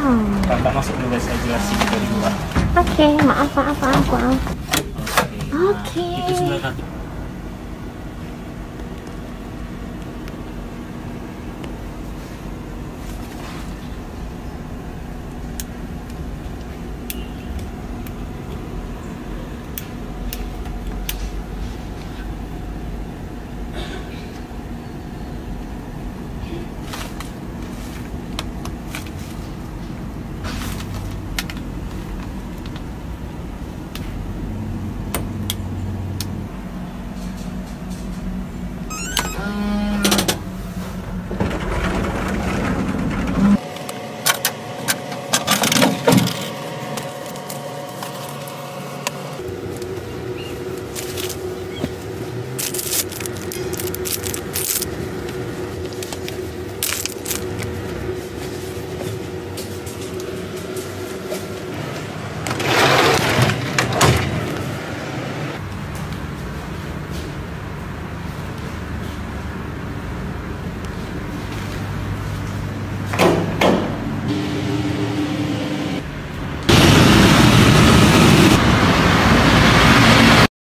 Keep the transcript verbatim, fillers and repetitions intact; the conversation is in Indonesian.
Kakak masuk dulu guys, saya jelasin dari luar. Oke, maaf, maaf, maaf, maaf. Oke. Oke. Nah, itu sebelah kaki.